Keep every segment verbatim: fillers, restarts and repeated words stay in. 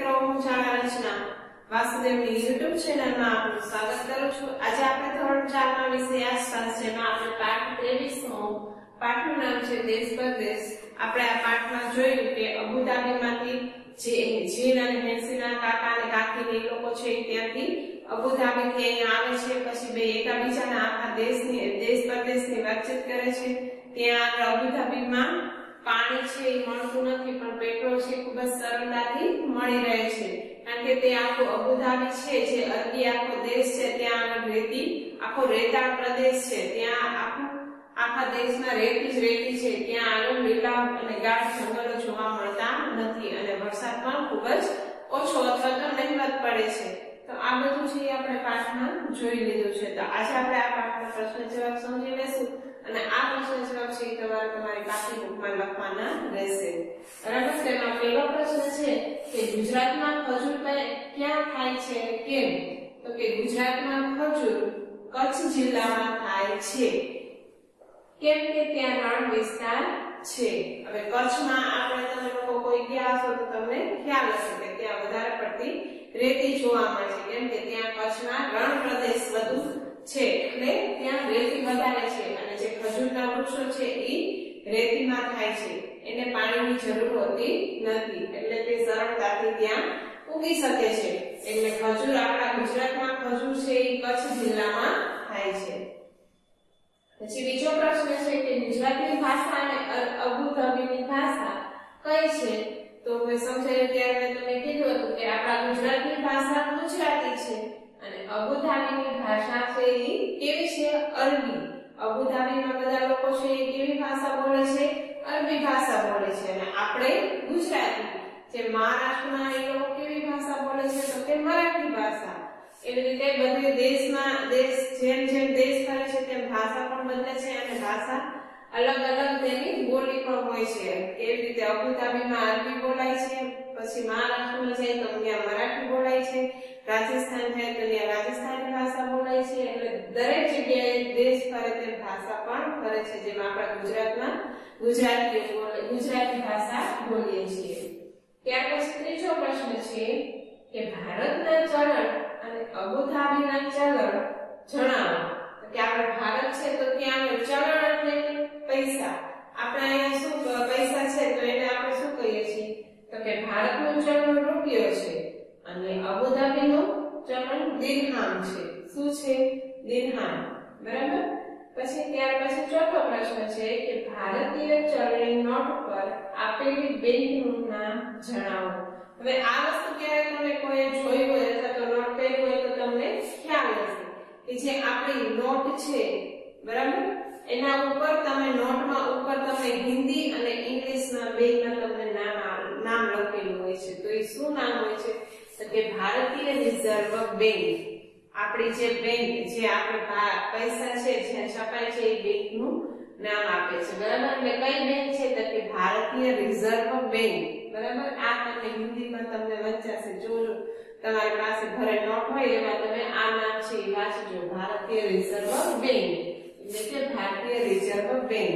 મિત્રો, હું જાણા રચના વાસુદેવની યુટ્યુબ ચેનલમાં આપનું સ્વાગત કરું છું। આજે આપણે ધોરણ ચાર માં વિષય આસપાસ જેમાં આપણે પાઠ ત્રેવીસ નો પાઠનું નામ છે દેશ પરદેશ। આપણે આ પાઠમાં જોયું કે અબુધાબીમાંથી જે જીન અને હેન્સીના કાકા અને કાકી એ લોકો છે ત્યાંથી અબુધાબીથી અહીંયા આવે છે, પછી બે એકાબીજાના આખા દેશની દેશ પરદેશની વાતચીત કરે છે। ત્યાં આગળ અબુધાબીમાં પાણી છે એ મળતું નથી, પણ પેટ્રોલ છે ખૂબ જ સરળતાથી મળી રહે છે, કારણ કે તે આખો અબુધાબી છે જે અરબી આખો દેશ છે ત્યાં આગળ રેતી આખો રેતાળ પ્રદેશ છે, ત્યાં આખું આખા દેશમાં રેતી જ રેતી છે, ત્યાં આગળ લીલા અને ગાઢ જંગલો જોવા મળતા નથી અને વરસાદ પણ ખૂબ જ ઓછો અથવા તો નહિવત પડે છે। તો આ બધું છે આપણે પાઠમાં જોઈ લીધું છે। તો આજે આપણે આ પાઠના પ્રશ્ન જવાબ સમજી લેશું અને આ પ્રશ્ન જવાબ છે તમારે તમારી પાઠ્ય બુકમાં લખવાના રહેશે, બરાબર। તેમાં પહેલો પ્રશ્ન છે કે ગુજરાતમાં ખજૂર ક્યાં થાય છે અને કેમ? તો કે ગુજરાતમાં ખજૂર કચ્છ જિલ્લામાં થાય છે, કેમ કે ત્યાં રણ વિસ્તાર છે। હવે કચ્છમાં આપણે તમે લોકો કોઈ ગયા હશો તો તમને ખ્યાલ હશે કે ત્યાં વધારે પડતી રેતી જોવા મળે છે, કેમ કે ત્યાં કચ્છમાં રણ પ્રદેશ વધુ છે એટલે ત્યાં રેતી વધારે છે અને જે ખજૂરના વૃક્ષો છે એ રેતીમાં થાય છે, એને પાણીની જરૂર હોતી નથી એટલે તે સરળતાથી ત્યાં ઉગી શકે છે। એટલે ખજૂર આપણા ગુજરાતમાં ખજૂર છે એ કચ્છ જિલ્લામાં થાય છે। પછી બીજો પ્રશ્ન છે કે ગુજરાતી ભાષા અને અબુધાબીની ભાષા કઈ છે? તો મેં સમજાવ્યું ત્યારે મેં તમને કીધું હતું કે આપણા ગુજરાતની ભાષા ગુજરાતી છે અને અબુધાબીની ભાષા છે એ કેવી છે? અરબી। અબુધાબીમાં બધા લોકો છે એ કેવી ભાષા બોલે છે? અરબી ભાષા બોલે છે અને આપણે ગુજરાતી। જે મહારાષ્ટ્રમાં એ લોકો કેવી ભાષા બોલે છે? તો કે મરાઠી ભાષા। એવી રીતે બધે દેશમાં દેશ જેમ જેમ દેશ ફરે છે તેમ ભાષા પણ બદલે છે અને ભાષા અલગ અલગ તેની બોલી પણ હોય છે। કેવી રીતે અબુધાબીમાં અરબી બોલાય છે, પછી મહારાષ્ટ્રમાં જાય તો ત્યાં મરાઠી બોલાય છે, રાજસ્થાન જાય તો ત્યાં રાજસ્થાની ભાષા બોલાય છે, એટલે દરેક જગ્યાએ દેશ ફરે તેમ ભાષા પણ ફરે છે, જેમાં આપણા ગુજરાતમાં ગુજરાતી બોલે ગુજરાતી ભાષા બોલીએ છીએ। ત્યાર પછી ત્રીજો પ્રશ્ન છે કે ભારતના ચલણ અને અબુધાબીના ચલણ જણાવો। તો કે આપણે ભારત છે તો ત્યાં ચલણ એટલે પૈસા, આપણે અહીંયા શું પૈસા છે તો એને આપણે શું કહીએ છીએ? તો કે ભારતનું ચલણ રૂપિયો છે અને અબુધાબીનું ચલણ દિરહામ છે। શું છે? દિરહામ, બરાબર। પછી ત્યાર પછી ચોથો પ્રશ્ન છે કે ભારતીય ચલણી નોટ પર આપેલી બેંકનું નામ જણાવો। હવે આ વસ્તુ ક્યારે તમે કોઈ જોઈ હોય અથવા તો નોટ પહેરી હોય તો તમને ખ્યાલ હશે કે જે આપણી નોટ છે, બરાબર, એના ઉપર તમે નોટમાં ઉપર તમે હિન્દી અને ઇંગ્લિશમાં બેયમાં તમને નામ નામ લખેલું હોય છે, તો એ શું નામ હોય છે? તો કે ભારતીય રિઝર્વ બેંક। આપણી જે બેંક જે આપણે પૈસા છે જે છપાય છે એ બેંકનું નામ આપે છે, બરાબર। એટલે કઈ બેંક છે? તો કે ભારતીય રિઝર્વ બેંક, બરાબર। આ તમને હિન્દીમાં તમને વંચાશે, જો તમારી પાસે ઘરે નોટ હોય એમાં તમે આ નામ છે એ વાંચજો, ભારતીય રિઝર્વ બેંક એટલે કે ભારતીય રિઝર્વ બેંક।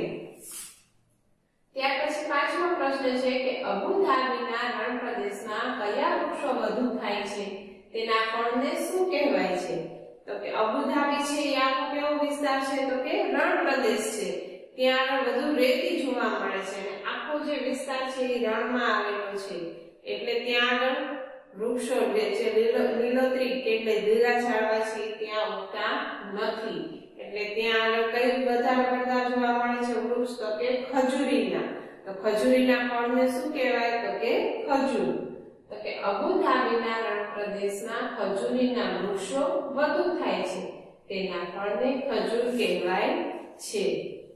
ત્યાર પછી પાંચમો પ્રશ્ન છે કે અબુધાબીના રણ પ્રદેશમાં કયા વૃક્ષો વધુ થાય છે? તેના ફળને શું કહેવાય છે? તો કે અબુધાબી છે એ આખો કેવો વિસ્તાર છે? તો કે રણ પ્રદેશ છે, ત્યાં આગળ વધુ રેતી જોવા મળે છે અને આખો જે વિસ્તાર છે એ રણમાં આવેલો છે, એટલે ત્યાં આગળ વૃક્ષો જે લીલોતરી એટલે લીલા ઝાડવા છે ત્યાં ઉગતા નથી, એટલે ત્યાં આગળ કઈ વધારે પડતા જોવા મળે છે વૃક્ષ? તો કે ખજૂરીના। તો ખજૂરીના ફળને શું કહેવાય? તો કે ખજૂર। તો કે અબુધાબીના રણ પ્રદેશમાં ખજૂરીના વૃક્ષો વધુ થાય છે, તેના ફળને ખજૂર કહેવાય છે।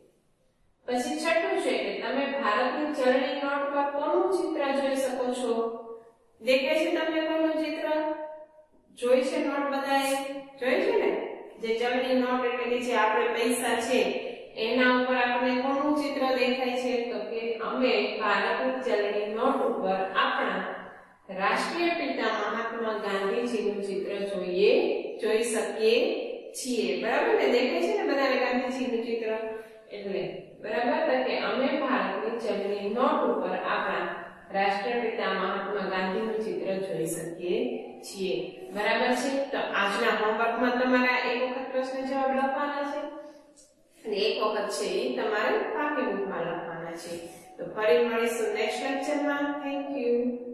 પછી છઠ્ઠું છે કે તમે ભારતની ચલણી નોટ પર કોનું ચિત્ર જોઈ શકો છો? દેખાય છે તમને કોનું ચિત્ર? જોઈ છે નોટ બધાએ? જોઈ છે ને? જે ચલણી નોટ એટલે કે જે આપણે પૈસા છે એના ઉપર આપણે કોનું ચિત્ર દેખાય છે? તો કે અમે ભારતની ચલણી નોટ ઉપર આપણા રાષ્ટ્રીય પિતા મહાત્મા ગાંધીજીનું ચિત્ર જોઈએ જોઈ શકીએ છીએ, બરાબર ને? દેખાય છે ને બધાને ગાંધીજીનું ચિત્ર? એટલે બરાબર કે અમે ભારતની ચલણી નોટ ઉપર આપણા રાષ્ટ્રપિતા મહાત્મા ગાંધીનું ચિત્ર જોઈ મેળવી શકીએ છીએ। બરાબર છે। તો આજના હોમવર્કમાં તમારે એક વખત પ્રશ્ન જવાબ લખવાના છે અને એક વખત છે એ તમારે પાકી બુકમાં લખવાના છે। તો ફરી મળીશું નેક્સ્ટ લેક્ચરમાં। Thank you.